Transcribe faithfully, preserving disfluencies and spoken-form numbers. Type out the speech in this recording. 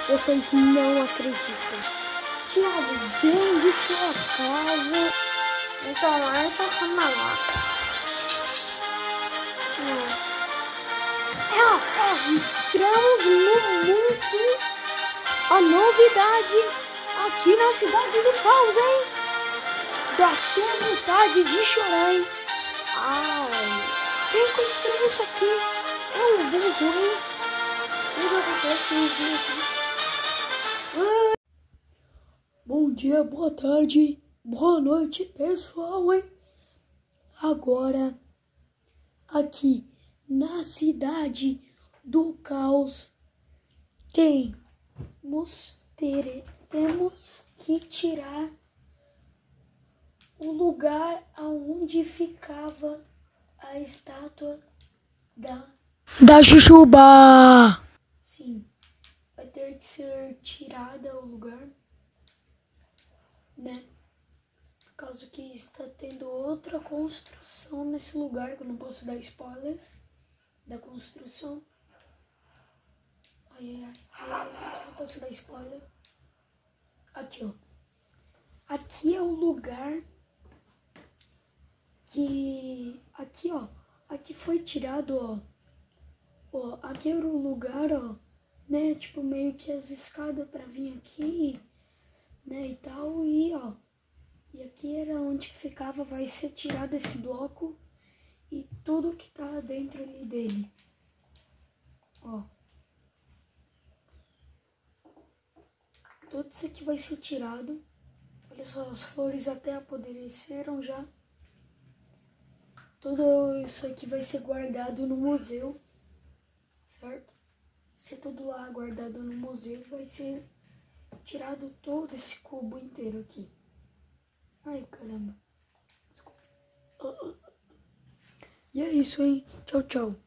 Vocês não acreditam. Thiago, vende sua casa. Então, essa foi maloca. É, é, entramos no mundo. A novidade aqui na cidade do caos, hein? Dá até vontade de chorar, hein? Ai, quem construiu isso aqui é um burro, hein? Tudo acontece no dia aqui. Ah. Bom dia, boa tarde, boa noite, pessoal, hein? Agora, aqui na cidade do caos, temos, ter, temos que tirar o lugar aonde ficava a estátua da... Da Jujuba! Sim, vai ter que ser tirada o lugar, né? Por causa que está tendo outra construção nesse lugar, que eu não posso dar spoilers da construção. Ai, ai, ai, ai, ai, não posso dar spoiler. Aqui, ó. Aqui é o lugar que... Aqui, ó. Aqui foi tirado, ó. Ó, aqui era o lugar, ó. Né? Tipo, meio que as escadas pra vir aqui, né? E tal. E, ó. E aqui era onde ficava, vai ser tirado esse bloco e tudo que tá dentro ali dele. Ó. Tudo isso aqui vai ser tirado. Olha só, as flores até apodreceram já. Tudo isso aqui vai ser guardado no museu, certo? Vai ser tudo lá guardado no museu. Vai ser tirado todo esse cubo inteiro aqui. Ai, caramba. Desculpa. E é isso, hein? Tchau, tchau.